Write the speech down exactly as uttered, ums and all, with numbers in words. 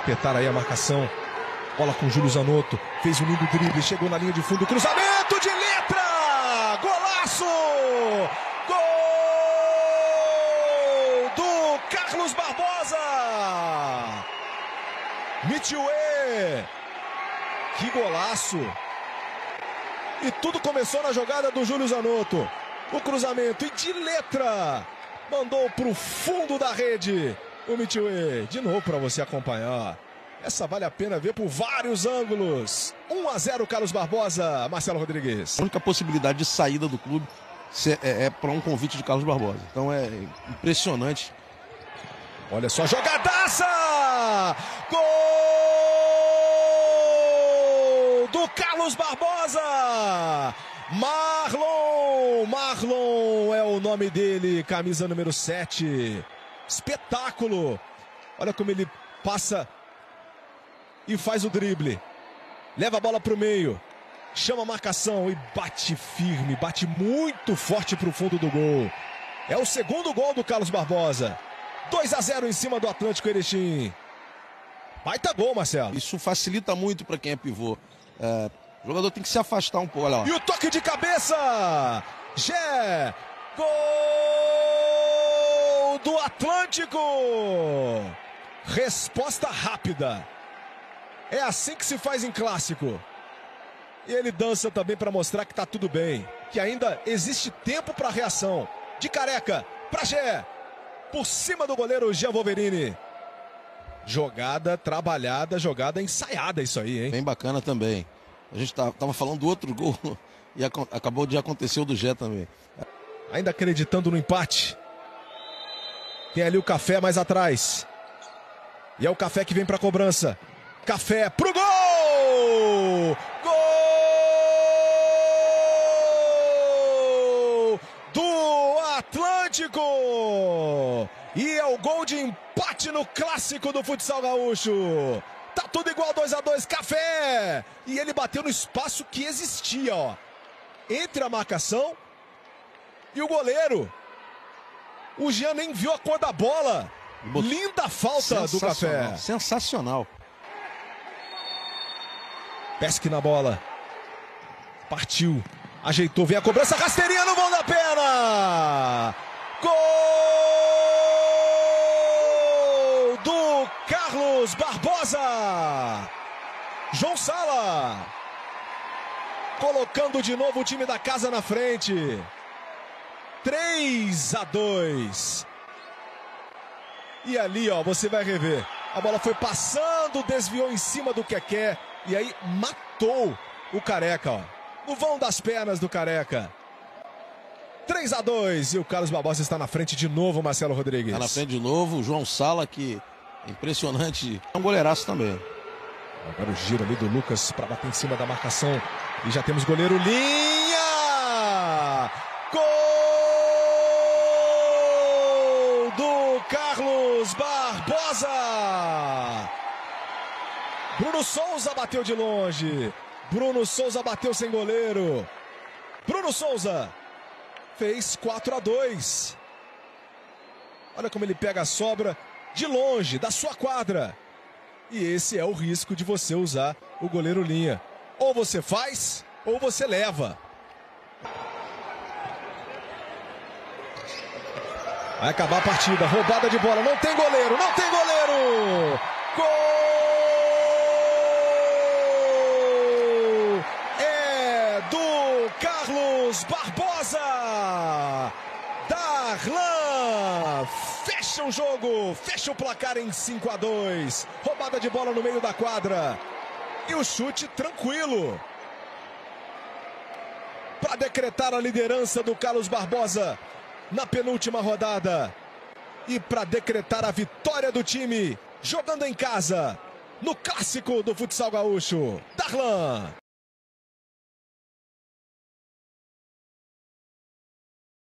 apertar aí a marcação. Bola com Júlio Zanotto. Fez um lindo drible. Chegou na linha de fundo. Cruzamento de letra! Golaço! Gol do Carlos Barbosa! Mitchue! Que golaço! E tudo começou na jogada do Júlio Zanotto. O cruzamento e de letra mandou para o fundo da rede o Mitchue. De novo para você acompanhar. Essa vale a pena ver por vários ângulos. um a zero Carlos Barbosa, Marcelo Rodrigues. A única possibilidade de saída do clube é, é para um convite de Carlos Barbosa. Então é impressionante. Olha só, jogadaça! Gol do Carlos Barbosa! Marlon! Marlon é o nome dele, camisa número sete. Espetáculo! Olha como ele passa e faz o drible. Leva a bola para o meio. Chama a marcação e bate firme, bate muito forte para o fundo do gol. É o segundo gol do Carlos Barbosa. dois a zero em cima do Atlético Erechim. Baita gol, Marcelo. Isso facilita muito para quem é pivô. É, o jogador tem que se afastar um pouco. Olha lá. E o toque de cabeça. Gé. Gol do Atlântico. Resposta rápida. É assim que se faz em clássico. E ele dança também para mostrar que tá tudo bem. Que ainda existe tempo para reação. De Careca para Gé. Por cima do goleiro Jean Wolverini. Jogada trabalhada, jogada ensaiada isso aí, hein? Bem bacana também. A gente tá, tava falando do outro gol e ac acabou de acontecer o do Gé também. Ainda acreditando no empate. Tem ali o Café mais atrás. E é o Café que vem para a cobrança. Café pro gol! Gol do Atlântico! E é o gol de empate no clássico do futsal gaúcho. Tá tudo igual, dois a dois, Café! E ele bateu no espaço que existia, ó. Entre a marcação e o goleiro. O Jean nem viu a cor da bola. Linda falta do Café. Sensacional. Pesque na bola. Partiu. Ajeitou. Vem a cobrança. Rasteirinha no vão da pena. Gol do Carlos Barbosa. João Sala. Colocando de novo o time da casa na frente. três a dois. E ali, ó, você vai rever. A bola foi passando, desviou em cima do Keké. E aí matou o Careca, ó. No vão das pernas do Careca. três a dois. E o Carlos Barbosa está na frente de novo, Marcelo Rodrigues. Está na frente de novo. O João Sala, que é impressionante. É um goleiraço também. Agora o giro ali do Lucas para bater em cima da marcação. E já temos goleiro linha! Gol do Carlos Barbosa! Bruno Souza bateu de longe. Bruno Souza bateu sem goleiro. Bruno Souza fez quatro a dois. Olha como ele pega a sobra de longe, da sua quadra. E esse é o risco de você usar o goleiro linha. Ou você faz, ou você leva. Vai acabar a partida. Roubada de bola. Não tem goleiro. Não tem goleiro. Gol! É do Carlos Barbosa. Darlan fecha o jogo. Fecha o placar em cinco a dois. Roubada de bola no meio da quadra. E o chute tranquilo. Para decretar a liderança do Carlos Barbosa na penúltima rodada. E para decretar a vitória do time, jogando em casa, no clássico do futsal gaúcho. Darlan.